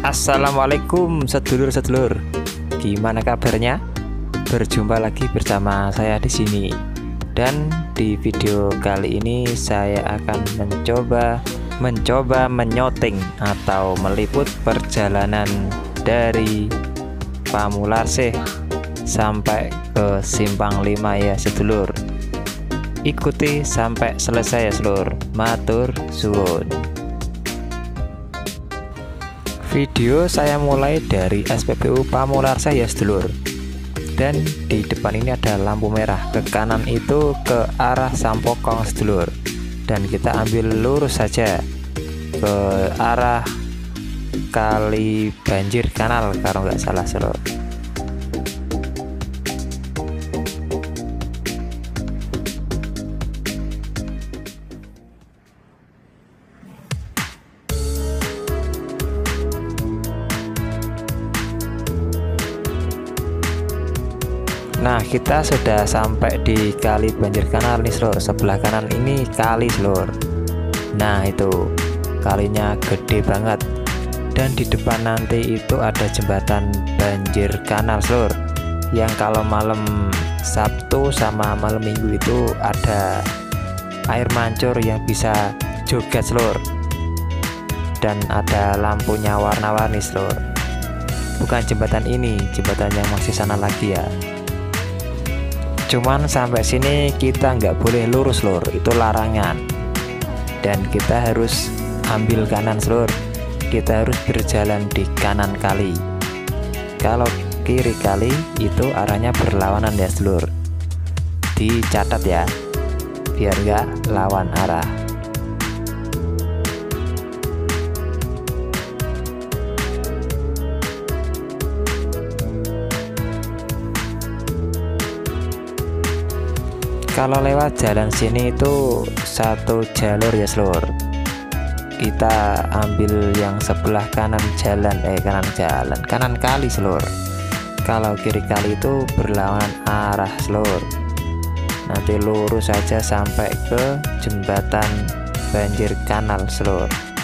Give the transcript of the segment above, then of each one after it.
Assalamualaikum sedulur-sedulur. Gimana kabarnya? Berjumpa lagi bersama saya di sini. Dan di video kali ini saya akan mencoba menyoting atau meliput perjalanan dari Pamularsih sampai ke Simpang 5 ya sedulur. Ikuti sampai selesai ya sedulur. Matur suwun. Video saya mulai dari SPBU Pamularsih ya sedulur. Dan di depan ini ada lampu merah, ke kanan itu ke arah Sampokong sedulur. Dan kita ambil lurus saja ke arah Kali Banjir Kanal kalau nggak salah sedulur. Nah, kita sudah sampai di Kali Banjir Kanal nih seluruh. Sebelah kanan ini kali seluruh. Nah, itu kalinya gede banget. Dan di depan nanti itu ada jembatan banjir kanal seluruh. Yang kalau malam Sabtu sama malam Minggu itu ada air mancur yang bisa joget seluruh. Dan ada lampunya warna-warni seluruh. Bukan jembatan ini, jembatan yang masih sana lagi ya. Cuman sampai sini kita nggak boleh lurus lur, itu larangan. Dan kita harus ambil kanan lur. Kita harus berjalan di kanan kali. Kalau kiri kali itu arahnya berlawanan ya lur. Dicatat ya, biar nggak lawan arah. Kalau lewat jalan sini itu satu jalur ya seluruh. Kita ambil yang sebelah kanan kanan kali seluruh. Kalau kiri kali itu berlawanan arah seluruh. Nanti lurus saja sampai ke jembatan banjir kanal seluruh.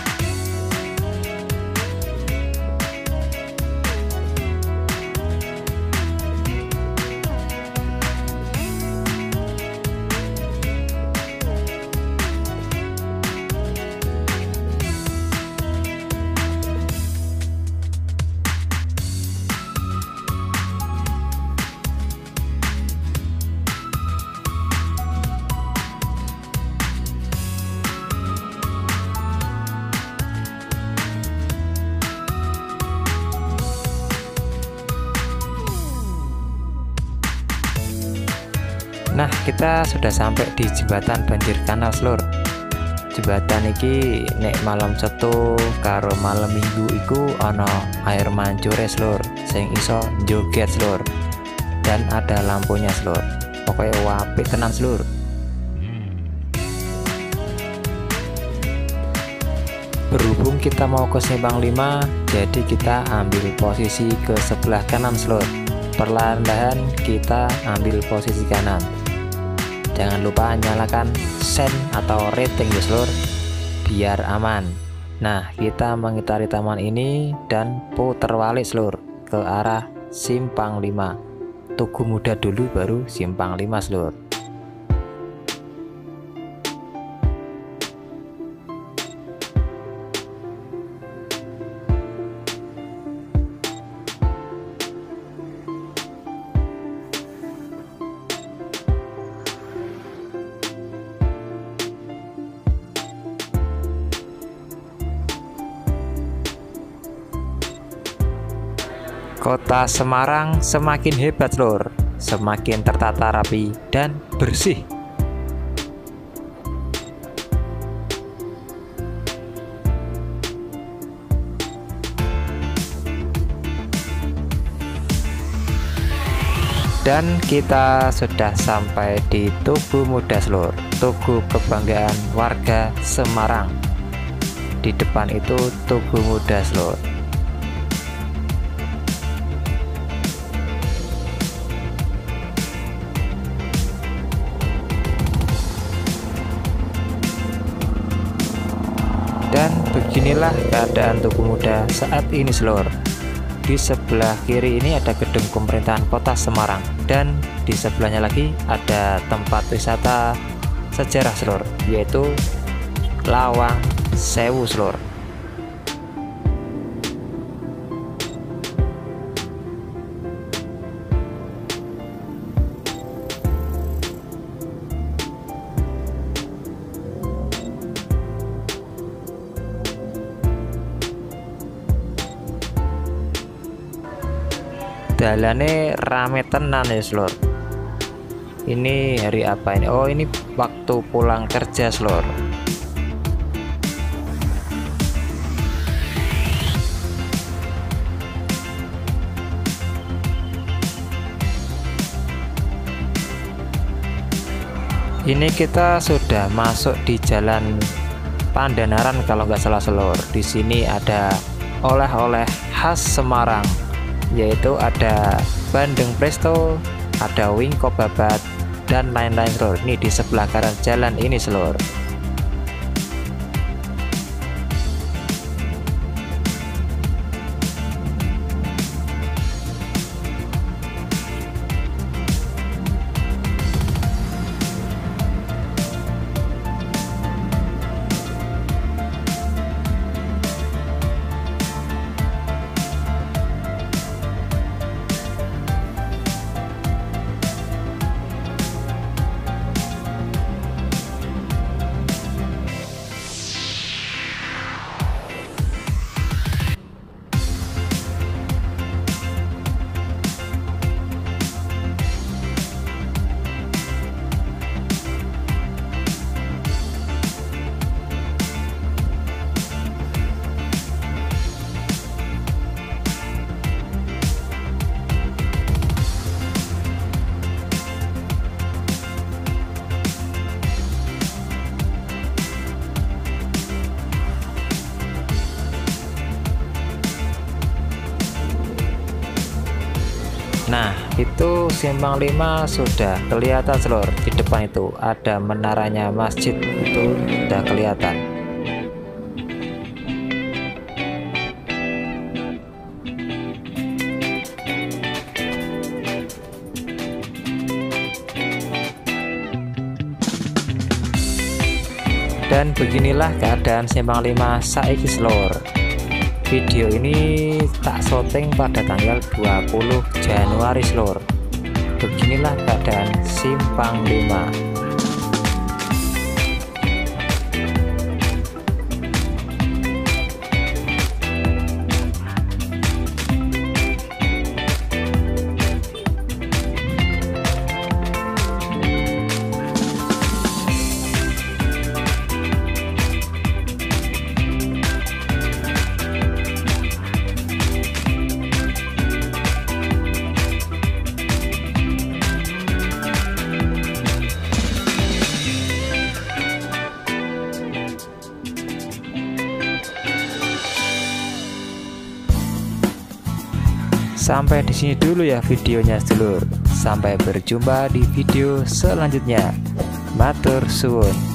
Nah, kita sudah sampai di jembatan banjir kanal seluruh. Jembatan iki nek malam Setu karo malam Minggu iku ana air mancure seluruh, sing iso joget seluruh. Dan ada lampunya seluruh. Pokoknya apik tenan seluruh. Berhubung kita mau ke Simpang 5, jadi kita ambil posisi ke sebelah kanan seluruh. Perlahan-lahan kita ambil posisi kanan. Jangan lupa nyalakan sen atau rating ya seluruh, biar aman. Nah, kita mengitari taman ini dan putar balik seluruh ke arah Simpang 5. Tugu Muda dulu baru Simpang 5 seluruh. Kota Semarang semakin hebat lur, semakin tertata rapi dan bersih. Dan kita sudah sampai di Tugu Muda lur, Tugu Kebanggaan Warga Semarang. Di depan itu Tugu Muda lur. beginilah keadaan Tugu Muda saat ini seluruh. Di sebelah kiri ini ada gedung pemerintahan kota Semarang, dan di sebelahnya lagi ada tempat wisata sejarah seluruh, yaitu Lawang Sewu seluruh. Dalane rame tenan ya seluruh. Ini hari apa ini? Oh, ini waktu pulang kerja seluruh. Ini kita sudah masuk di Jalan Pandanaran kalau nggak salah seluruh. Di sini ada oleh-oleh khas Semarang, yaitu ada bandeng presto, ada wingko babat, dan lain-lain seluruh. Ini di sebelah kanan jalan ini seluruh. Nah, itu simpang 5 sudah kelihatan seluruh. Di depan itu ada menaranya masjid, itu sudah kelihatan. Dan beginilah keadaan simpang 5 saiki seluruh. Video ini tak syuting pada tanggal 20 Januari seluruh. Beginilah keadaan simpang 5. Sampai di sini dulu ya videonya sedulur. Sampai berjumpa di video selanjutnya. Matur suwun.